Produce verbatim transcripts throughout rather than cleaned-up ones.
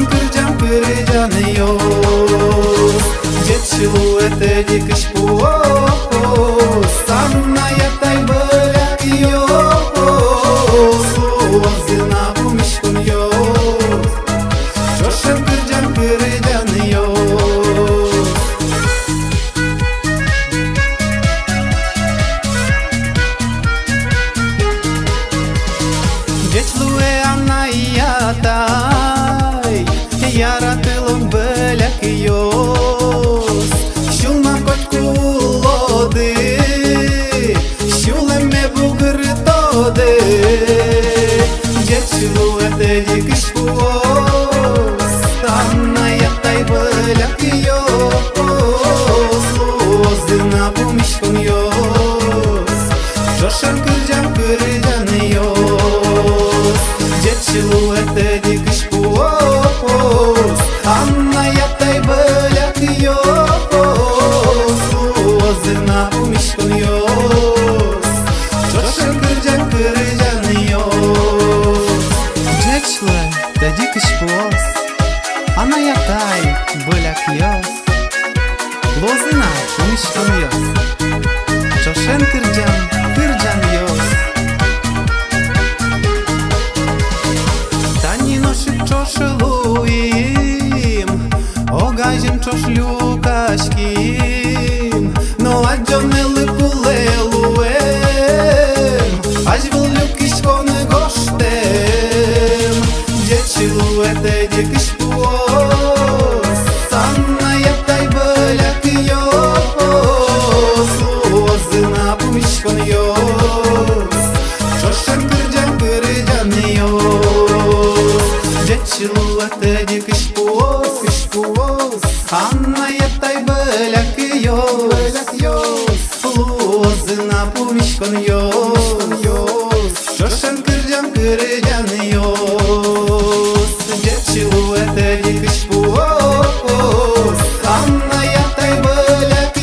kırcam kırcanıyor. Geçiluete dikiş puos, Sanna yaтай băleac ios, Lozina pumișcun ios, Șoșan kırcam kırcanıyor. Geçlue Anna yaтай, Yaratılım băleac ios, Șulma kotku lode, Șuleme bugârtode. Geçluete dikiş puos, Anna yaтай băleac ios, Lozina pumișcun ios, Șoșan kırcam kırcanıyor. Geçluete dikiş puos, Anna yaтай băleac ios, Lozina pumișcun ios, Șoșan kırcam kırcanıyor. Geçluete dikiş puos, Anna yaтай băleac ios, Lozina pumișcun ios, Șoșan kırcam kırcanıyor. Чошелуим, огажим чошлюкашким, но аджонели кулелуем, аж вилюкишконе гоштем. Geçiluete dikiş puos, Sanna yaтай băleac ios, Lozina pumișcun ios, Șoșan kırcam kırcanıyor. Geçiluete dikiş puos, Anna yaтай băleac ios, Lozina pumișcun ios, Șoșan kırcam kırcanıyor. Geçiluete dikiş puos, Anna yaтай băleac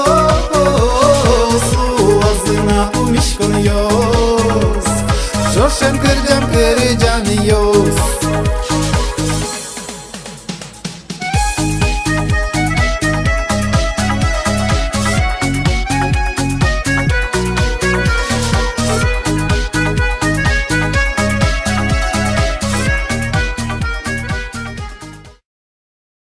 ios, Lozina pumișcun ios, Șoșan kırcam kırcanıyor.